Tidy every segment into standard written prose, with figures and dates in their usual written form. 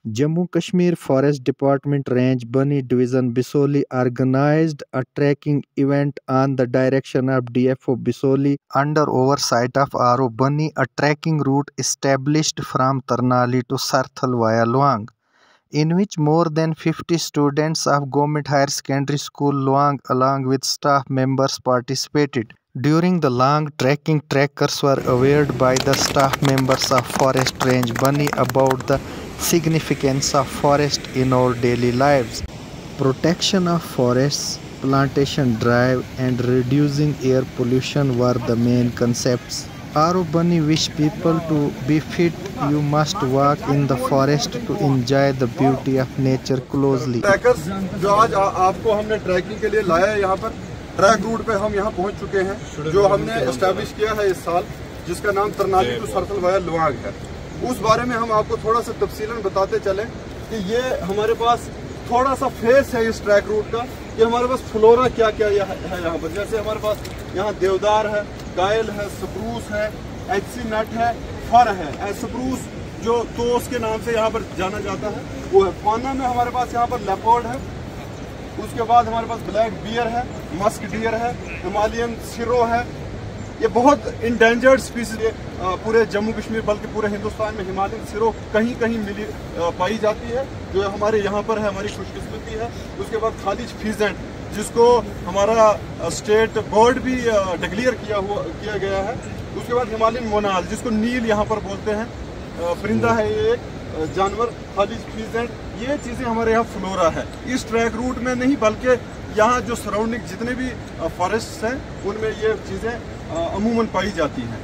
Jammu Kashmir Forest Department Range Bunny Division Bisoli organized a trekking event on the direction of DFO Bisoli under oversight of RO Bunny, a trekking route established from Tarnali to Sarthal via Luang, in which more than 50 students of Government Higher Secondary School Luang along with staff members participated. During the long trekking, trekkers were awared by the staff members of Forest Range Bunny about the significance of forest in our daily lives. Protection of forests, plantation drive and reducing air pollution were the main concepts. RO Bunny wish people to be fit. You must walk in the forest to enjoy the beauty of nature closely. Trekkers जो आज आपको हमने trekking के लिए लाया है, यहाँ पर ट्रैक रूट पे हम यहाँ पहुँच चुके हैं, जो हमने एस्टैब्लिश किया है इस साल, जिसका नाम तरनाली टू सरथल वाया लुआंग है। उस बारे में हम आपको थोड़ा सा तफसीलन बताते चले कि ये हमारे पास थोड़ा सा फेस है इस ट्रैक रूट का, कि हमारे पास फ्लोरा क्या क्या है यहाँ पर। जैसे हमारे पास यहाँ देवदार है, कायल है, स्प्रूस है, एचसी नट है, फर है। स्प्रूस जो तोस के नाम से यहाँ पर जाना जाता है वो है। फाना में हमारे पास यहाँ पर लेपर्ड है, उसके बाद हमारे पास ब्लैक बियर है, मस्क डियर है, हिमालयन सिरो है। ये बहुत इंडेंजर्ड स्पीसीज है पूरे जम्मू कश्मीर बल्कि पूरे हिंदुस्तान में। हिमालयन सिरो कहीं कहीं पाई जाती है, जो हमारे यहाँ पर है, हमारी खुशकिस्मती है। उसके बाद खालिज फीजेंट, जिसको हमारा स्टेट बर्ड भी डिक्लेयर किया गया है। उसके बाद हिमालयन मोनाल, जिसको नील यहाँ पर बोलते हैं, परिंदा है ये एक जानवर, खालिज फीजेंट। ये चीज़ें हमारे यहाँ फ्लोरा है। इस ट्रैक रूट में नहीं बल्कि यहाँ जो सराउंडिंग जितने भी फॉरेस्ट हैं उनमें ये चीज़ें अमूमन पाई जाती हैं।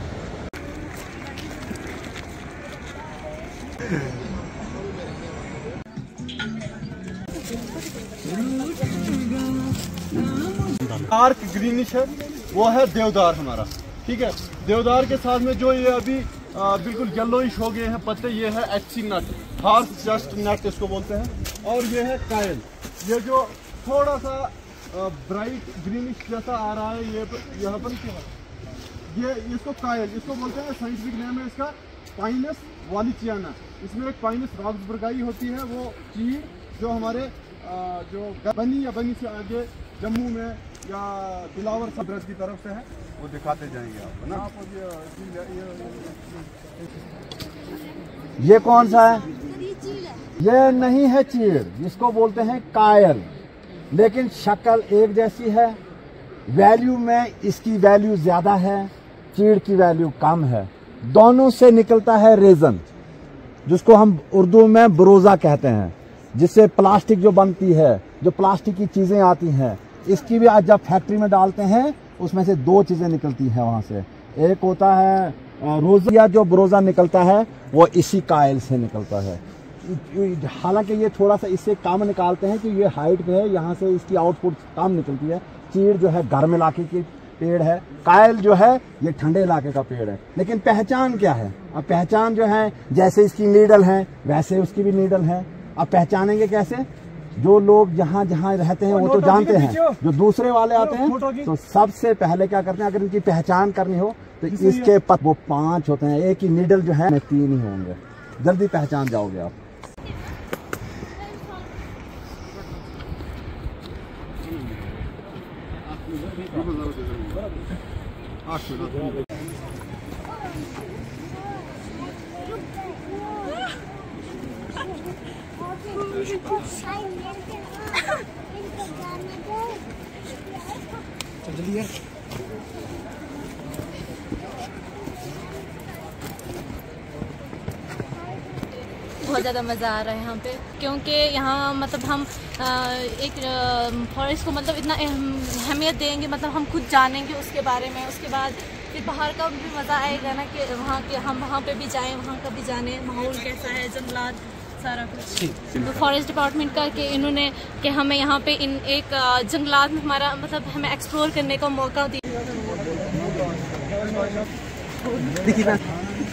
डार्क ग्रीनिश है, वो है देवदार हमारा, ठीक है। देवदार के साथ में जो ये अभी बिल्कुल येलोइश हो गए हैं पत्ते, ये है एचसी नट, हार्स जस्ट नट इसको बोलते हैं। और ये है कायल, ये जो थोड़ा सा ब्राइट ग्रीनिश जैसा आ रहा है, ये यहाँ पर ये इसको कायल इसको बोलते हैं। साइंटिफिक नेम है इसका पाइनस वालिचियाना। इसमें एक पाइनस रॉक्सबर्गाई होती है, वो चीड़ जो हमारे जो बनी या बनी से आगे जम्मू में या दिलावर सब्रज की तरफ से है, वो दिखाते जाएंगे आपको ना। ये कौन सा है? ये नहीं है चीड़, जिसको बोलते हैं कायल, लेकिन शक्ल एक जैसी है। वैल्यू में इसकी वैल्यू ज्यादा है, चीड़ की वैल्यू कम है। दोनों से निकलता है रेजन, जिसको हम उर्दू में बरोजा कहते हैं, जिससे प्लास्टिक जो बनती है, जो प्लास्टिक की चीजें आती हैं, इसकी भी आज जब फैक्ट्री में डालते हैं उसमें से दो चीजें निकलती हैं वहां से। एक होता है रोजा, जो बरोजा निकलता है वो इसी कायल से निकलता है। हालांकि ये थोड़ा सा इससे कम निकालते हैं कि ये हाइट पे है, यहाँ से इसकी आउटपुट कम निकलती है। चीड़ जो है गर्म इलाके की पेड़ है, कायल जो है ये ठंडे इलाके का पेड़ है। लेकिन पहचान क्या है? अब पहचान जो है, जैसे इसकी नीडल है वैसे उसकी भी नीडल है। अब पहचानेंगे कैसे? जो लोग जहाँ जहाँ रहते हैं वो तो जानते हैं, जो दूसरे वाले आते हैं तो सबसे पहले क्या करते हैं, अगर इनकी पहचान करनी हो तो इसके वो 5 होते हैं, एक ही नीडल जो है 3 ही होंगे। जल्दी पहचान जाओगे आप। बहुत ज़्यादा मज़ा आ रहा है यहाँ पे, क्योंकि यहाँ मतलब हम एक फॉरेस्ट को मतलब इतना अहमियत देंगे, मतलब हम खुद जानेंगे उसके बारे में। उसके बाद फिर बाहर का भी मज़ा आएगा ना, कि वहाँ के हम वहाँ पे भी जाएं, वहाँ का भी जाने माहौल कैसा है, जंगलात सारा कुछ। तो फॉरेस्ट डिपार्टमेंट का कि इन्होंने कि हमें यहाँ पे इन एक जंगलात में हमारा मतलब हमें एक्सप्लोर करने का मौका दिया।